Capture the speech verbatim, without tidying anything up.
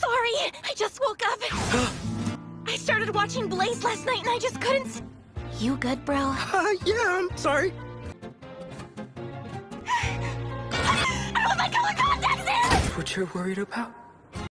sorry. I just woke up. I started watching Blaze last night and I just couldn't s- You good, bro? Uh, yeah, I'm sorry. I put my color contacts in! What you're worried about?